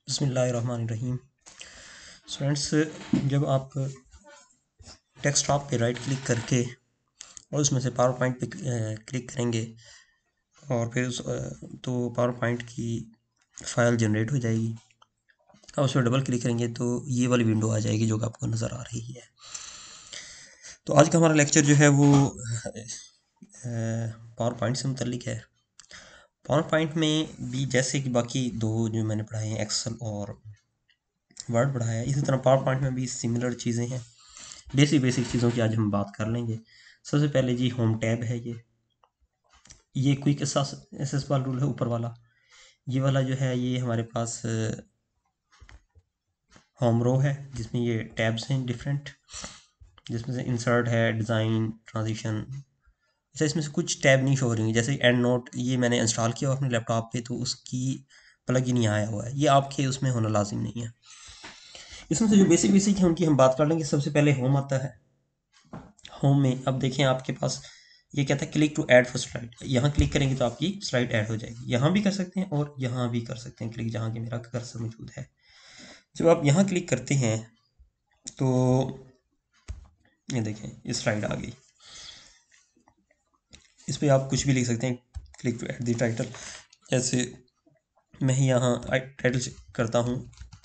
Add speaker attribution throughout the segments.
Speaker 1: बिस्मिल्लाहिर्रहमानिर्रहीम। स्टूडेंट्स, जब आप डेस्कटॉप पे राइट क्लिक करके और उसमें से पावर पॉइंट पे क्लिक करेंगे और फिर तो पावर पॉइंट की फ़ाइल जनरेट हो जाएगी और उस पर डबल क्लिक करेंगे तो ये वाली विंडो आ जाएगी जो कि आपको नज़र आ रही है। तो आज का हमारा लेक्चर जो है वो पावर पॉइंट से मुतल्लिक है। पावर पॉइंट में भी जैसे कि बाकी दो जो मैंने पढ़ाए हैं, एक्सेल और वर्ड पढ़ाया है, इसी तरह पावर पॉइंट में भी सिमिलर चीज़ें हैं। बेसिक चीज़ों की आज हम बात कर लेंगे। सबसे पहले जी होम टैब है। ये क्विक एसेस वाला रूल है ऊपर वाला। ये वाला जो है ये हमारे पास होम रो है जिसमें ये टैब्स हैं डिफरेंट, जिसमें से इंसर्ट है, डिज़ाइन, ट्रांजिशन। अच्छा, इसमें से कुछ टैब नहीं शो हो रही, जैसे एंड नोट ये मैंने इंस्टॉल किया अपने लैपटॉप पे तो उसकी प्लग ही नहीं आया हुआ है, ये आपके उसमें होना लाजिम नहीं है। इसमें से जो बेसिक है उनकी हम बात कर लेंगे। सबसे पहले होम आता है। होम में अब देखें आपके पास ये कहता है click to add first slide. यहाँ क्लिक करेंगे तो आपकी स्लाइड ऐड हो जाएगी। यहाँ भी कर सकते हैं और यहाँ भी कर सकते हैं क्लिक, जहाँ की मेरा कर्सर मौजूद है। जब आप यहाँ क्लिक करते हैं तो ये देखें ये स्लाइड आ गई। इस पर आप कुछ भी लिख सकते हैं, click to add the title. जैसे मैं यहाँ टाइटल करता हूँ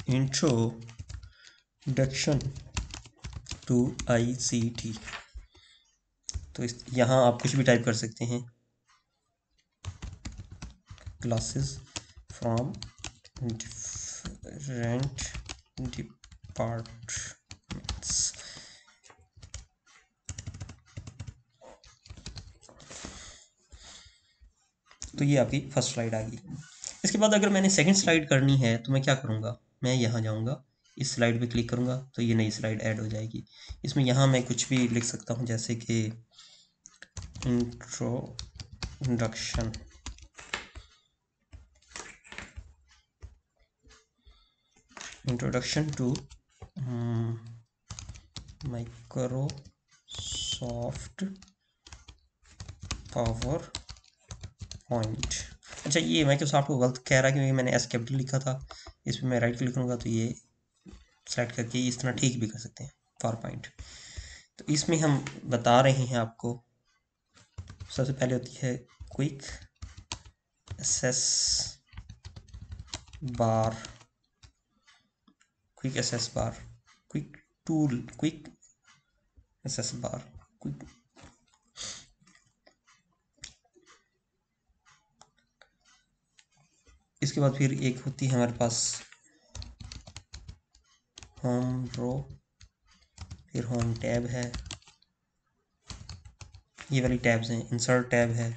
Speaker 1: इंट्रोडक्शन टू ICT। तो यहाँ आप कुछ भी टाइप कर सकते हैं, क्लासेस फ्रॉम डिफरेंट डिपार्टमेंट्स। तो ये आपकी फर्स्ट स्लाइड आ गई। इसके बाद अगर मैंने सेकंड स्लाइड करनी है तो मैं क्या करूँगा, मैं यहाँ जाऊँगा, इस स्लाइड पे क्लिक करूँगा तो ये नई स्लाइड ऐड हो जाएगी। इसमें यहाँ मैं कुछ भी लिख सकता हूँ, जैसे कि introduction to Microsoft PowerPoint. अच्छा, ये माइक्रोसॉफ्ट को गलत कह रहा है क्योंकि मैंने एस कैपिटल लिखा था। इस पर मैं राइट क्लिक करूँगा तो ये सेलेक्ट करके इस तरह ठीक भी कर सकते हैं पावर पॉइंट। तो इसमें हम बता रहे हैं आपको, सबसे पहले होती है quick access bar, quick access bar, quick tool, quick access bar, quick. इसके बाद फिर एक होती है हमारे पास होम रो, फिर होम टैब है, ये वाली टैब्स हैं, इंसर्ट टैब है।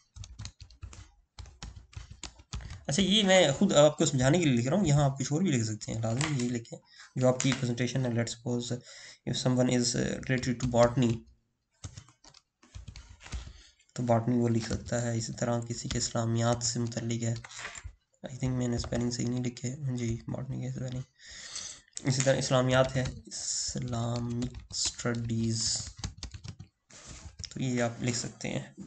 Speaker 1: अच्छा, ये मैं खुद आपको समझाने के लिए लिख रहा हूँ, यहाँ आप कुछ और भी लिख सकते हैं, लाजमी ये लिखें जो आपकी प्रेजेंटेशन है। Let's suppose if someone is related to botany तो बॉटनी वो लिख सकता है। इसी तरह किसी के इस्लामियात से मुतल्लिक है, आई थिंक मैंने स्पेलिंग सही नहीं लिखे जी, बॉटनी की स्पेलिंग। इसी तरह इस्लामियात है, इस्लामिक स्टडीज़, तो ये आप लिख सकते हैं।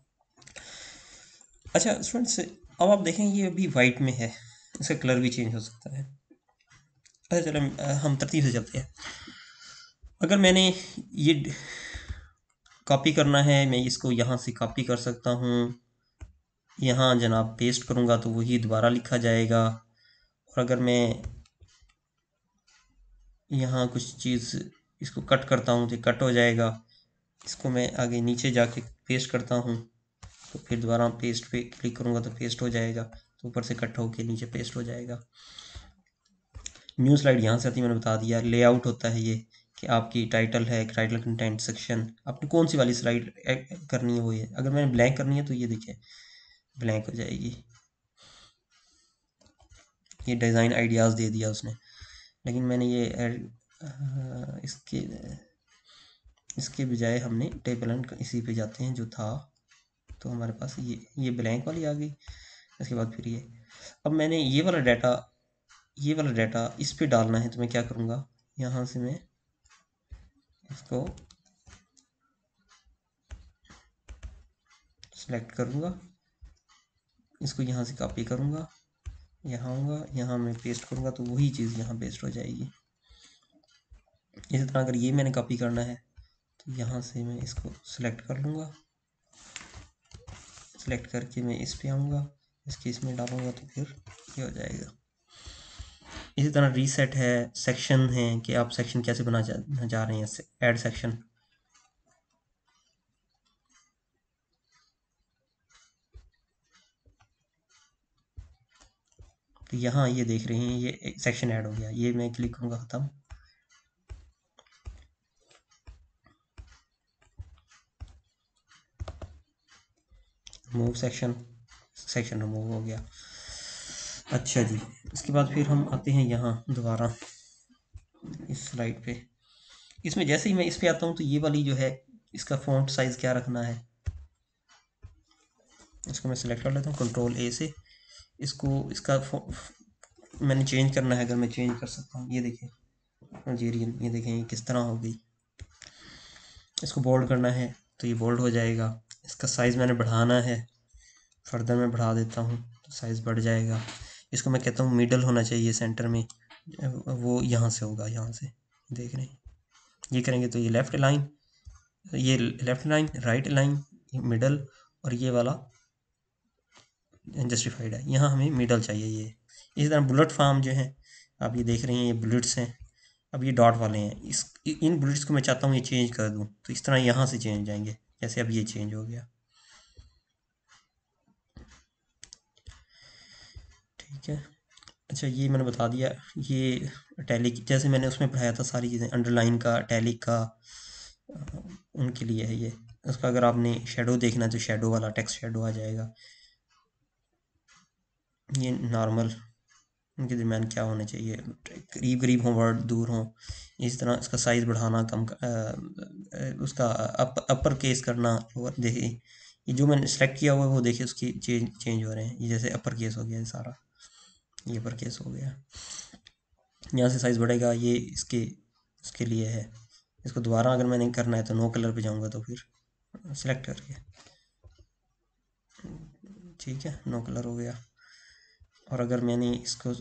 Speaker 1: अच्छा स्टूडेंट्स, अब आप देखें ये अभी वाइट में है, इसका कलर भी चेंज हो सकता है। अच्छा चलो हम तरतीब से चलते हैं। अगर मैंने ये कॉपी करना है, मैं इसको यहाँ से कॉपी कर सकता हूँ, यहाँ जनाब पेस्ट करूँगा तो वही दोबारा लिखा जाएगा। और अगर मैं यहाँ कुछ चीज़ इसको कट करता हूँ तो कट हो जाएगा। इसको मैं आगे नीचे जाके पेस्ट करता हूँ तो फिर दोबारा पेस्ट पे क्लिक करूँगा तो पेस्ट हो जाएगा, तो ऊपर से कट होके नीचे पेस्ट हो जाएगा। न्यू स्लाइड यहाँ से आती है, मैंने बता दिया। लेआउट होता है ये कि आपकी टाइटल है, टाइटल कंटेंट सेक्शन, आपने कौन सी वाली स्लाइड करनी है वो ये। अगर मैंने ब्लैंक करनी है तो ये देखिए ब्लैंक हो जाएगी। ये डिज़ाइन आइडियाज़ दे दिया उसने, लेकिन मैंने ये इसके बजाय हमने टेबल एंड इसी पे जाते हैं जो था, तो हमारे पास ये ब्लैंक वाली आ गई। इसके बाद फिर ये, अब मैंने ये वाला डाटा इस पे डालना है तो मैं क्या करूँगा, यहाँ से मैं इसको सेलेक्ट करूँगा, इसको यहाँ से कॉपी करूँगा यहाँ आऊँगा, यहाँ मैं पेस्ट करूँगा तो वही चीज़ यहाँ पेस्ट हो जाएगी। इसी तरह अगर ये मैंने कॉपी करना है तो यहाँ से मैं इसको सिलेक्ट कर लूँगा, सिलेक्ट करके मैं इस पे आऊँगा, इसके इसमें डालूँगा तो फिर ये हो जाएगा। इसी तरह रीसेट है, सेक्शन है कि आप सेक्शन कैसे बना जा रहे हैं, ऐड सेक्शन। तो यहाँ ये देख रहे हैं ये सेक्शन ऐड हो गया, ये मैं क्लिक करूँगा ख़त्म। रिमूव सेक्शन, सेक्शन रिमूव हो गया। अच्छा जी, इसके बाद फिर हम आते हैं यहाँ दोबारा इस स्लाइड पे। इसमें जैसे ही मैं इस पे आता हूँ तो ये वाली जो है इसका फ़ॉन्ट साइज़ क्या रखना है, इसको मैं सिलेक्ट कर लेता हूँ कंट्रोल ए से। इसको इसका मैंने चेंज करना है, अगर मैं चेंज कर सकता हूँ, ये देखें अल्जेरियन, ये देखें ये किस तरह हो गई। इसको बोल्ड करना है तो ये बोल्ड हो जाएगा। इसका साइज़ मैंने बढ़ाना है, फर्दर मैं बढ़ा देता हूँ तो साइज़ बढ़ जाएगा। इसको मैं कहता हूँ मिडल होना चाहिए सेंटर में, वो यहाँ से होगा, यहाँ से देख रहे हैं। ये करेंगे तो ये लेफ़्ट लाइन, ये left line, right line, middle, और ये वाला जस्टिफाइड है। यहाँ हमें मिडल चाहिए ये। इसी तरह बुलेट फॉर्म जो है आप ये देख रहे हैं, ये बुलेट्स हैं। अब ये डॉट वाले हैं, इन बुलेट्स को मैं चाहता हूँ ये चेंज कर दूँ तो इस तरह यहाँ से चेंज जाएंगे, जैसे अब ये चेंज हो गया। ठीक है, अच्छा ये मैंने बता दिया। ये टैलिक जैसे मैंने उसमें पढ़ाया था सारी चीज़ें, अंडरलाइन का, टैलिक का, उनके लिए है ये। उसका अगर आपने शेडो देखना है तो शेडो वाला टेक्स्ट शेडो आ जाएगा। ये नॉर्मल, उनके दरमियान क्या होना चाहिए, करीब करीब हों वर्ड, दूर हों। इस तरह इसका साइज़ बढ़ाना, कम उसका अपर केस करना, लोअर। देखिए ये जो मैंने सेलेक्ट किया हुआ है वो देखिए उसकी चेंज हो रहे हैं। ये जैसे अपर केस हो गया ये सारा, ये अपर केस हो गया। यहाँ से साइज़ बढ़ेगा, ये इसके लिए है। इसको दोबारा अगर मैंने करना है तो नो कलर पे जाऊँगा तो फिर सेलेक्ट करके, ठीक है, नो कलर हो गया। और अगर मैंने इसको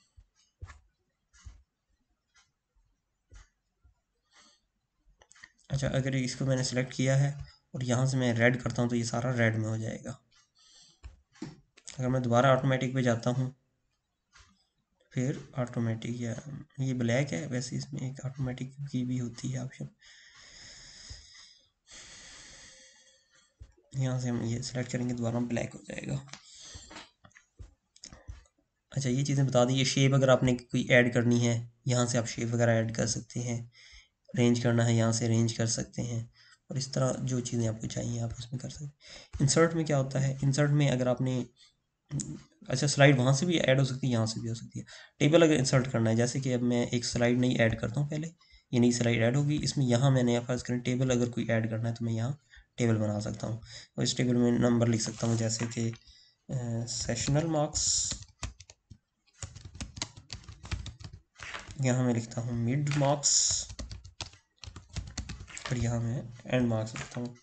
Speaker 1: अच्छा, अगर इसको मैंने सेलेक्ट किया है और यहाँ से मैं रेड करता हूँ तो ये सारा रेड में हो जाएगा। अगर मैं दोबारा ऑटोमेटिक पे जाता हूँ फिर ऑटोमेटिक, या ये ब्लैक है, वैसे इसमें एक ऑटोमेटिक की भी होती है ऑप्शन। यहाँ से हम ये सेलेक्ट करेंगे दोबारा ब्लैक हो जाएगा। अच्छा ये चीज़ें बता दी। ये शेप अगर आपने कोई ऐड करनी है, यहाँ से आप शेप वगैरह ऐड कर सकते हैं। रेंज करना है, यहाँ से रेंज कर सकते हैं। और इस तरह जो चीज़ें आपको चाहिए आप उसमें कर सकते हैं। इंसर्ट में क्या होता है, इंसर्ट में अगर आपने अच्छा स्लाइड वहाँ से भी ऐड हो सकती है, यहाँ से भी हो सकती है। टेबल अगर इंसर्ट करना है, जैसे कि अब मैं एक स्लाइड नई ऐड करता हूँ, पहले ये नई स्लाइड ऐड होगी, इसमें यहाँ मैंने फर्ज करें टेबल अगर कोई ऐड करना है तो मैं यहाँ टेबल बना सकता हूँ। और इस टेबल में नंबर लिख सकता हूँ, जैसे कि सेशनल मार्क्स, यहाँ मैं लिखता हूँ मिड मार्क्स, और यहाँ मैं एंड मार्क्स लिखता हूँ।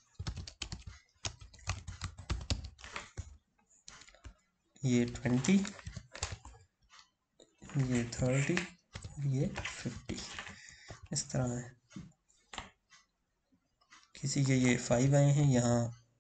Speaker 1: ये 20, ये 30, ये 50, इस तरह है। किसी के ये 5 आए हैं, यहाँ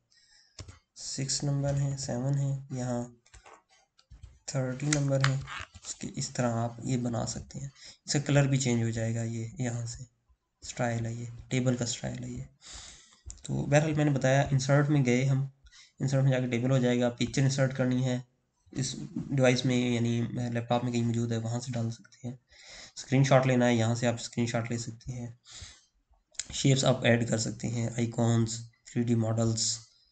Speaker 1: 6 नंबर हैं, 7 हैं, यहाँ 30 नंबर हैं। उसके इस तरह आप ये बना सकते हैं। इसका कलर भी चेंज हो जाएगा, ये यहाँ से स्टाइल है, ये टेबल का स्टाइल है ये। तो बहरहाल मैंने बताया, इंसर्ट में गए हम, इंसर्ट में जाकर टेबल हो जाएगा। पिक्चर इंसर्ट करनी है इस डिवाइस में, यानी लैपटॉप में कहीं मौजूद है वहाँ से डाल सकते हैं। स्क्रीनशॉट लेना है, यहाँ से आप स्क्रीनशॉट ले सकते हैं। शेप्स आप ऐड कर सकते हैं, आइकॉन्स, 3D मॉडल्स,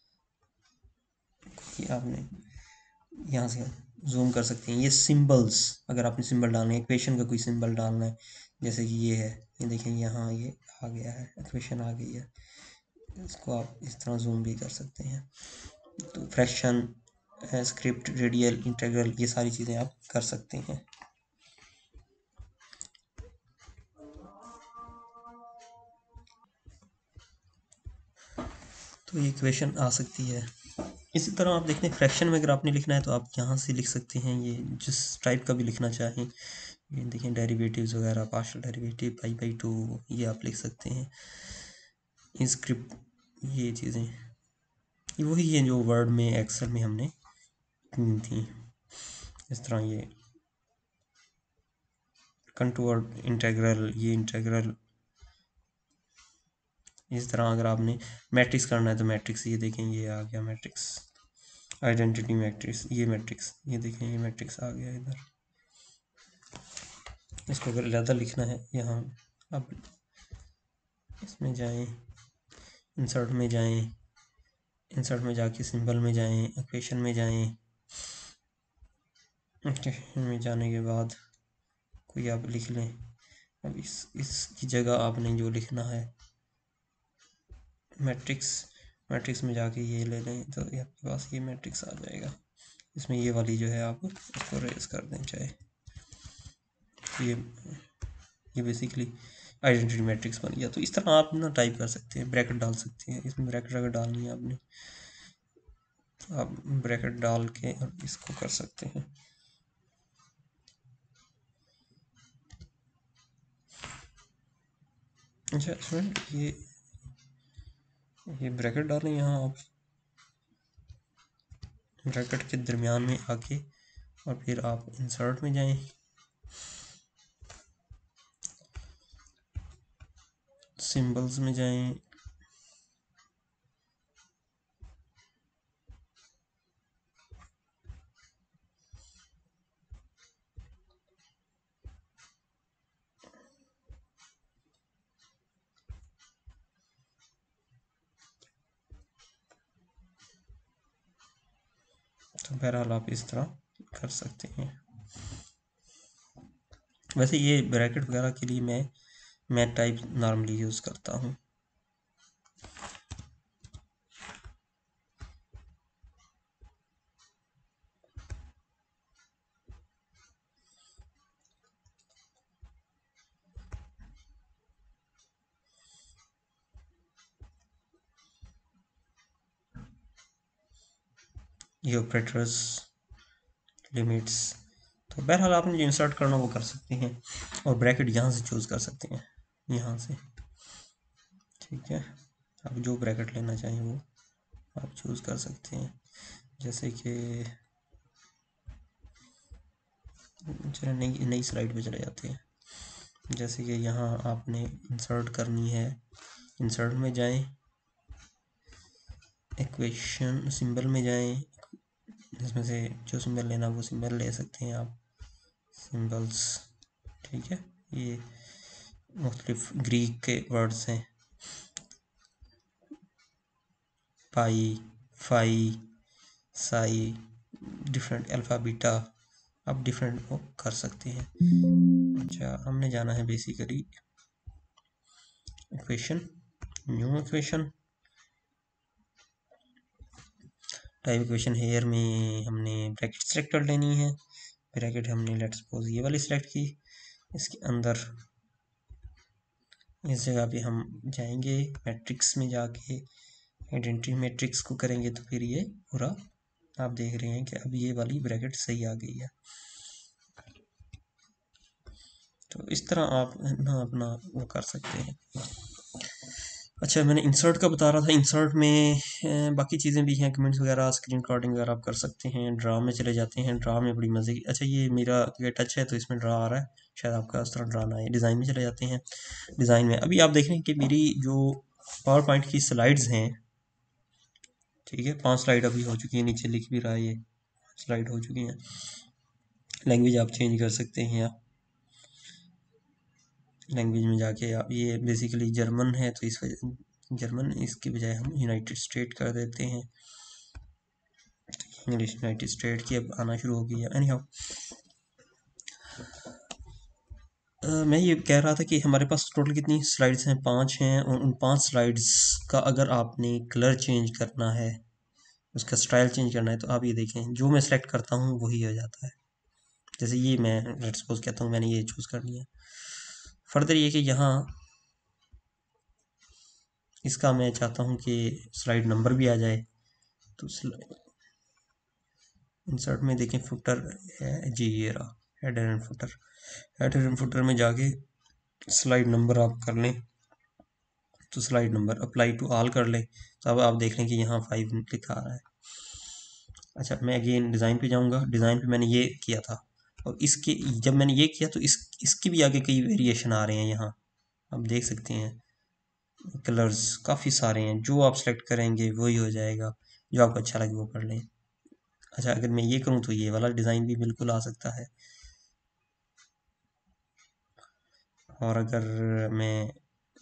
Speaker 1: ये आपने यहाँ से जूम कर सकते हैं। ये सिंबल्स, अगर आपने सिंबल डालना है, इक्वेशन का कोई सिंबल डालना है, जैसे कि ये है, ये देखें यहाँ ये आ गया है, इक्वेशन आ गई है, इसको आप इस तरह जूम भी कर सकते हैं। तो फ्रैक्शन, स्क्रिप्ट, रेडियल, इंटीग्रल, ये सारी चीज़ें आप कर सकते हैं। तो ये इक्वेशन आ सकती है। इसी तरह आप देखते हैं फ्रैक्शन में अगर आपने लिखना है तो आप यहाँ से लिख सकते हैं, ये जिस टाइप का भी लिखना चाहें। ये देखें डेरिवेटिव्स वगैरह, पार्शियल डेरिवेटिव, पाई बाई 2, ये आप लिख सकते हैं। इंस्क्रिप्ट, ये चीज़ें ये वही है जो वर्ड में, एक्सेल में हमने की थी। इस तरह ये कंटूर इंटीग्रल, ये इंटीग्रल। इस तरह अगर आपने मैट्रिक्स करना है तो मैट्रिक्स, ये देखें ये आ गया मैट्रिक्स, आइडेंटिटी मैट्रिक्स, ये मैट्रिक्स, ये देखें ये मैट्रिक्स आ गया इधर। इसको अगर ज़्यादा लिखना है यहाँ, अब इसमें जाएं, इंसर्ट में जाएं, इंसर्ट में जाके सिंबल में जाएं, इक्वेशन में जाएं। इक्वेशन में जाने के बाद कोई आप लिख लें। अब इसकी जगह आपने जो लिखना है मैट्रिक्स, मैट्रिक्स में जाके ये ले लें तो ये आपके पास ये मैट्रिक्स आ जाएगा। इसमें ये वाली जो है आप इसको रेज कर दें चाहे, ये बेसिकली आइडेंटिटी मैट्रिक्स बन गया। तो इस तरह आप ना टाइप कर सकते हैं, ब्रैकेट डाल सकते हैं। इसमें ब्रैकेट अगर डालनी है आपने, आप ब्रैकेट डाल के और इसको कर सकते हैं। अच्छा स्टूडेंट, ये ब्रैकेट डालें यहाँ, आप ब्रैकेट के दरमियान में आके और फिर आप इंसर्ट में जाएं, सिंबल्स में जाएं, तो बहरहाल आप इस तरह कर सकते हैं। वैसे ये ब्रैकेट वगैरह के लिए मैं टाइप नॉर्मली यूज़ करता हूँ। ये ऑपरेटर्स, लिमिट्स, तो बहरहाल आपने जो इंसर्ट करना वो कर सकते हैं और ब्रैकेट यहाँ से चूज़ कर सकते हैं, यहाँ से। ठीक है, आप जो ब्रैकेट लेना चाहें वो आप चूज़ कर सकते हैं। जैसे कि चलो नई स्लाइड पे चले जाते हैं। जैसे कि यहाँ आपने इंसर्ट करनी है, इंसर्ट में जाएं, इक्वेशन सिंबल में जाएं, इसमें से जो सिंबल लेना वो सिंबल ले सकते हैं आप, सिंबल्स। ठीक है, ये मुख्तलिफ ग्रीक के वर्ड्स हैं, pi, phi, psi, different alpha beta, आप डिफरेंट वो कर सकते हैं। अच्छा, हमने जाना है basically equation, new equation, type equation here में हमने ब्रैकेट सेलेक्ट कर लेनी है। ब्रैकेट हमने लेट्स सपोज ये वाली सिलेक्ट की, इसके अंदर इस जगह पे हम जाएंगे, मैट्रिक्स में जाके आइडेंटिटी मैट्रिक्स को करेंगे तो फिर ये पूरा आप देख रहे हैं कि अब ये वाली ब्रैकेट सही आ गई है। तो इस तरह आप ना अपना वो कर सकते हैं। अच्छा, मैंने इंसर्ट का बता रहा था, इंसर्ट में बाकी चीज़ें भी हैं, कमेंट्स वगैरह, स्क्रीन रिकॉर्डिंग वगैरह आप कर सकते हैं। ड्रा में चले जाते हैं, ड्रा में बड़ी मज़े की, अच्छा ये मेरा ये टच है तो इसमें ड्रा आ रहा है, शायद आपका उस तरह ड्रा ना आए। डिज़ाइन में चले जाते हैं, डिज़ाइन में अभी आप देख रहे हैं कि मेरी जो पावर पॉइंट की स्लाइड्स हैं, ठीक है 5 स्लाइड अभी हो चुकी हैं, नीचे लिख भी रहा है ये स्लाइड हो चुकी हैं। लैंग्वेज आप चेंज कर सकते हैं, आप लैंग्वेज में जाके आप, ये बेसिकली जर्मन है तो इस वजह जर्मन, इसके बजाय हम यूनाइटेड स्टेट कर देते हैं। इंग्लिश यूनाइटेड स्टेट की अब आना शुरू हो गई है। एनी हाउ, मैं ये कह रहा था कि हमारे पास टोटल कितनी स्लाइड्स हैं, 5 हैं, और उन 5 स्लाइड्स का अगर आपने कलर चेंज करना है, उसका स्टाइल चेंज करना है, तो आप ये देखें जो मैं सेलेक्ट करता हूँ वही हो जाता है। जैसे ये मैं लेट्स सपोज कहता हूँ मैंने ये चूज़ करनी है। फर्दर ये कि यहाँ इसका मैं चाहता हूँ कि स्लाइड नंबर भी आ जाए, तो इंसर्ट में देखें फुटर है जी, ये रहा header and footer. Header and footer में जाके स्लाइड नंबर आप कर लें, तो slide number apply to all कर लें, तो अब आप देख लें कि यहाँ 5 लिखा आ रहा है। अच्छा, मैं अगेन डिज़ाइन पे जाऊँगा। डिज़ाइन पे मैंने ये किया था, और इसके जब मैंने ये किया तो इसके भी आगे कई वेरिएशन आ रहे हैं। यहाँ आप देख सकते हैं कलर्स काफ़ी सारे हैं, जो आप सेलेक्ट करेंगे वही हो जाएगा, जो आपको अच्छा लगे वो कर लें। अच्छा, अगर मैं ये करूँ तो ये वाला डिज़ाइन भी बिल्कुल आ सकता है। और अगर मैं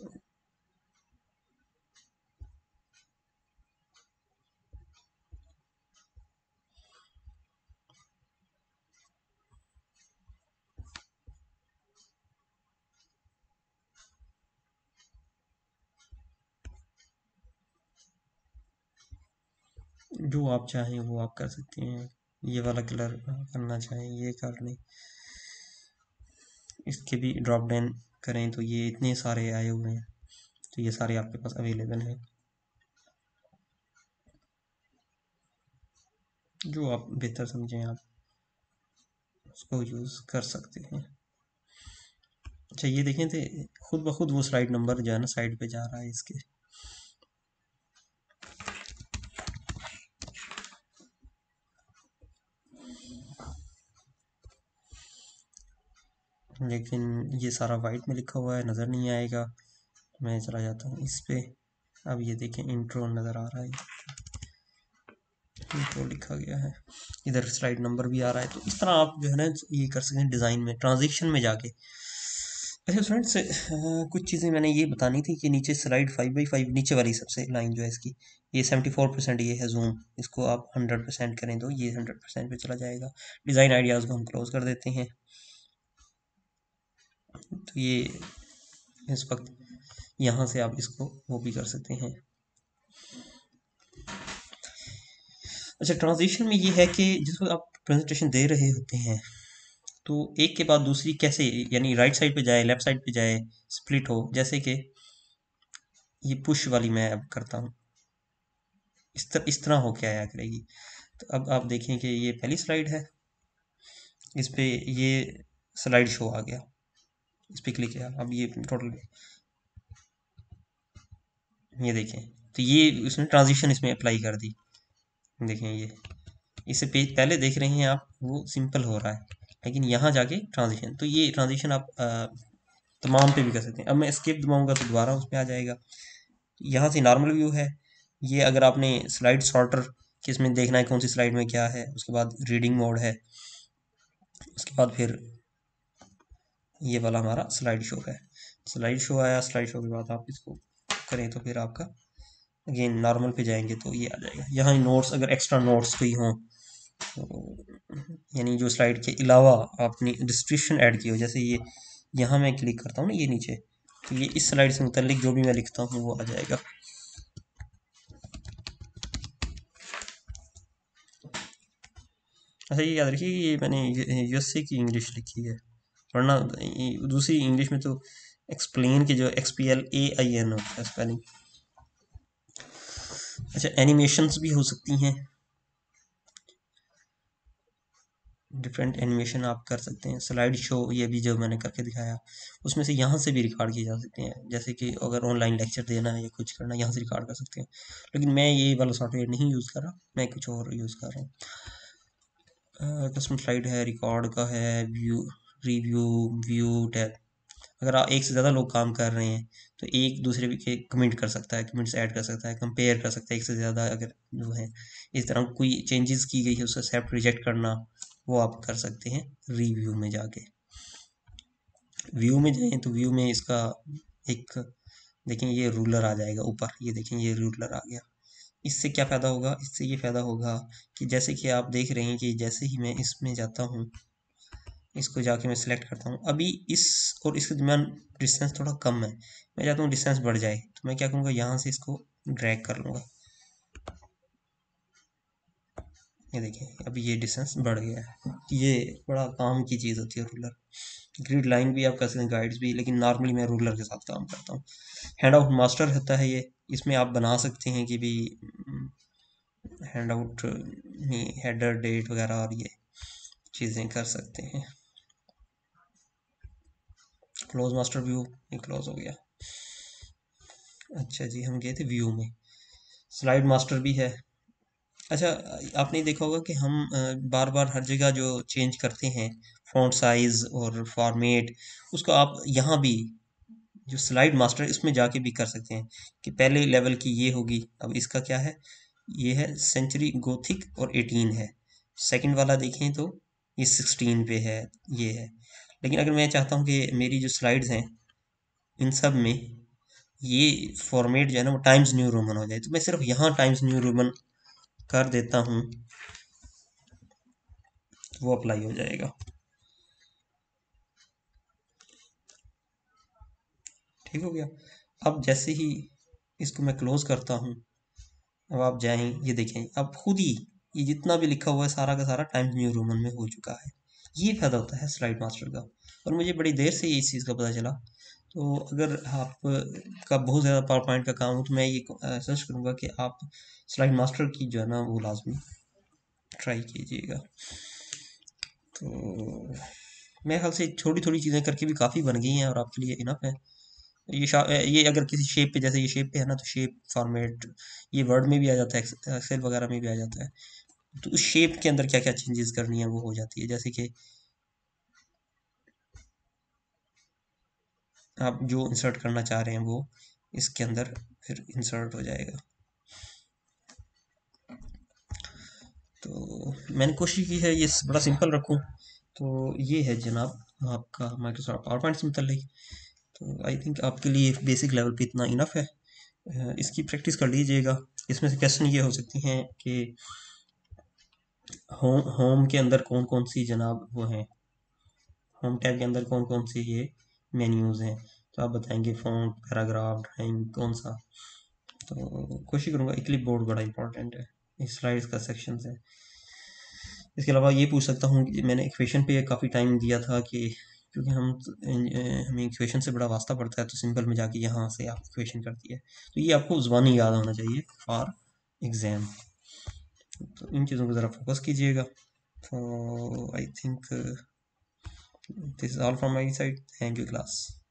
Speaker 1: जो आप चाहें वो आप कर सकते हैं। ये वाला कलर करना चाहें ये कर लें। इसके भी ड्रॉप डाउन करें तो ये इतने सारे आए हुए हैं, तो ये सारे आपके पास अवेलेबल हैं, जो आप बेहतर समझें आप उसको यूज़ कर सकते हैं। अच्छा, ये देखें तो खुद ब खुद वो स्लाइड नंबर जो है ना साइड पे जा रहा है इसके। लेकिन ये सारा वाइट में लिखा हुआ है, नज़र नहीं आएगा। मैं चला जाता हूँ इस पे। अब ये देखें इंट्रो नज़र आ रहा है, इंट्रो लिखा गया है, इधर स्लाइड नंबर भी आ रहा है। तो इस तरह आप जो है ना ये कर सकते हैं डिज़ाइन में, ट्रांजिशन में जाके। अच्छा फ्रेंड्स, कुछ चीज़ें मैंने ये बतानी थी कि नीचे स्लाइड 5x5 नीचे वाली सबसे लाइन जो है इसकी, ये 74% ये है जूम। इसको आप 100% करें तो ये 100% पे चला जाएगा। डिज़ाइन आइडियाज़ को हम क्लोज कर देते हैं। तो ये इस वक्त यहाँ से आप इसको वो भी कर सकते हैं। अच्छा, ट्रांजिशन में ये है कि जिस वक्त आप प्रेजेंटेशन दे रहे होते हैं तो एक के बाद दूसरी कैसे, यानी राइट साइड पे जाए लेफ्ट साइड पे जाए, स्प्लिट हो। जैसे कि ये पुश वाली मैं अब करता हूँ, इस तरह हो क्या आया करेगी। तो अब आप देखें कि ये पहली स्लाइड है, इस पे ये स्लाइड शो आ गया, इस पे क्लिक किया, अब ये टोटल ये देखें, तो ये उसने ट्रांजिशन इसमें अप्लाई कर दी। देखें ये इसे पेज पहले देख रहे हैं आप, वो सिंपल हो रहा है, लेकिन यहाँ जाके ट्रांजिशन, तो ये ट्रांजिशन आप तमाम पे भी कर सकते हैं। अब मैं स्किप दबाऊंगा तो दोबारा उस पर आ जाएगा। यहाँ से नॉर्मल व्यू है। ये अगर आपने स्लाइड सॉर्टर कि इसमें देखना है कौन सी स्लाइड में क्या है, उसके बाद रीडिंग मोड है, उसके बाद फिर ये वाला हमारा स्लाइड शो है। स्लाइड शो आया, स्लाइड शो के बाद आप इसको करें तो फिर आपका अगेन नॉर्मल पे जाएंगे तो ये आ जाएगा। यहाँ नोट्स, अगर एक्स्ट्रा नोट्स कोई हों तो, यानी जो स्लाइड के अलावा आपने डिस्क्रिप्शन ऐड की हो, जैसे ये यहाँ मैं क्लिक करता हूँ ना ये नीचे, तो ये इस स्लाइड से मुतल्लिक जो भी मैं लिखता हूँ वो आ जाएगा। अच्छा, ये याद रखिए ये मैंने यूएसए की इंग्लिश लिखी है, वरना दूसरी इंग्लिश में तो एक्सप्लेन की जो XPLAIN होता है स्पेलिंग। अच्छा, एनिमेशंस भी हो सकती हैं, डिफरेंट एनिमेशन आप कर सकते हैं। स्लाइड शो ये भी जो मैंने करके दिखाया, उसमें से यहाँ से भी रिकॉर्ड किए जा सकते हैं। जैसे कि अगर ऑनलाइन लेक्चर देना है या कुछ करना है, यहाँ से रिकॉर्ड कर सकते हैं। लेकिन मैं ये वाला सॉफ्टवेयर नहीं यूज़ कर रहा, मैं कुछ और यूज़ कर रहा हूँ। कस्टम स्लाइड है, रिकॉर्ड का है, व्यू, रिव्यू, व्यू टैब। अगर आप एक से ज़्यादा लोग काम कर रहे हैं तो एक दूसरे के कमेंट कर सकता है, कमेंट्स ऐड कर सकता है, कंपेयर कर सकता है एक से ज़्यादा अगर जो है। इस तरह कोई चेंजेस की गई है उसे एक्सेप्ट रिजेक्ट करना, वो आप कर सकते हैं रिव्यू में जाके। व्यू में जाएं तो व्यू में इसका एक देखें ये रूलर आ जाएगा ऊपर, ये देखें ये रूलर आ गया। इससे क्या फ़ायदा होगा, इससे ये फ़ायदा होगा कि जैसे कि आप देख रहे हैं कि जैसे ही मैं इसमें जाता हूँ, इसको जाके मैं सिलेक्ट करता हूँ, अभी इस और इसके दरमियान डिस्टेंस थोड़ा कम है, मैं चाहता हूँ डिस्टेंस बढ़ जाए, तो मैं क्या करूँगा यहाँ से इसको ड्रैग कर लूँगा। ये देखिए अभी ये डिस्टेंस बढ़ गया है। ये बड़ा काम की चीज़ होती है रूलर। ग्रिड लाइन भी आप कर सकते हैं, गाइड्स भी, लेकिन नॉर्मली मैं रूलर के साथ काम करता हूँ। हैंड आउट मास्टर होता है ये, इसमें आप बना सकते हैं कि भी हैंड आउट में हेडर डेट वगैरह और ये चीज़ें कर सकते हैं। क्लोज मास्टर व्यू, ये क्लोज हो गया। अच्छा जी, हम गए थे व्यू में, स्लाइड मास्टर भी है। अच्छा, आपने देखा होगा कि हम बार बार हर जगह जो चेंज करते हैं फॉन्ट साइज और फॉर्मेट, उसको आप यहाँ भी जो स्लाइड मास्टर है इसमें जाके भी कर सकते हैं कि पहले लेवल की ये होगी, अब इसका क्या है, ये है सेंचुरी गोथिक और 18 है। सेकंड वाला देखें तो ये 16 पे है, ये है। लेकिन अगर मैं चाहता हूँ कि मेरी जो स्लाइड्स हैं इन सब में ये फॉर्मेट जो है ना वो टाइम्स न्यू रोमन हो जाए, तो मैं सिर्फ यहाँ टाइम्स न्यू रोमन कर देता हूँ, वो अप्लाई हो जाएगा। ठीक हो गया। अब जैसे ही इसको मैं क्लोज करता हूँ, अब आप जाएं, ये देखें अब खुद ही ये जितना भी लिखा हुआ है सारा का सारा टाइम्स न्यू रोमन में हो चुका है। ये फायदा होता है स्लाइड मास्टर का, और मुझे बड़ी देर से ये इस चीज़ का पता चला। तो अगर आप का बहुत ज़्यादा पावर पॉइंट का काम हो तो मैं ये सजेस्ट करूँगा कि आप स्लाइड मास्टर की जो है ना वो लाजमी ट्राई कीजिएगा। तो मेरे ख्याल से छोटी छोटी चीज़ें करके भी काफ़ी बन गई हैं और आपके लिए इनफ है। ये अगर किसी शेप पे, जैसे ये शेप पे है ना, तो शेप फॉर्मेट ये वर्ड में भी आ जाता है, एक्सेल वगैरह में भी आ जाता है। तो उस शेप के अंदर क्या क्या चेंजेस करनी है वो हो जाती है, जैसे कि आप जो इंसर्ट करना चाह रहे हैं वो इसके अंदर फिर इंसर्ट हो जाएगा। तो मैंने कोशिश की है ये बड़ा सिंपल रखूं। तो ये है जनाब आपका माइक्रोसॉफ्ट पावर पॉइंट से मुतल्लिक। तो आई थिंक आपके लिए बेसिक लेवल पे इतना इनफ है। इसकी प्रैक्टिस कर लीजिएगा। इसमें से क्वेश्चन ये हो सकती हैं कि होम होम के अंदर कौन कौन सी जनाब वो हैं, होम टैब के अंदर कौन कौन सी ये मेन्यूज़ हैं, तो आप बताएंगे फ़ॉन्ट, पैराग्राफ, ड्राइंग कौन सा। तो कोशिश करूँगा। क्लिप बोर्ड बड़ा इंपॉर्टेंट है, स्लाइड्स का सेक्शन है। इसके अलावा ये पूछ सकता हूँ कि मैंने इक्वेशन पे काफ़ी टाइम दिया था कि क्योंकि हमें इक्वेशन से बड़ा वास्ता पड़ता है, तो सिंपल में जाके यहाँ से आप इक्वेशन करती है, तो ये आपको ज़ुबानी याद होना चाहिए फॉर एग्ज़ाम। तो इन चीज़ों पर ज़रा फोकस कीजिएगा। तो I think this is all from my side. Thank you class.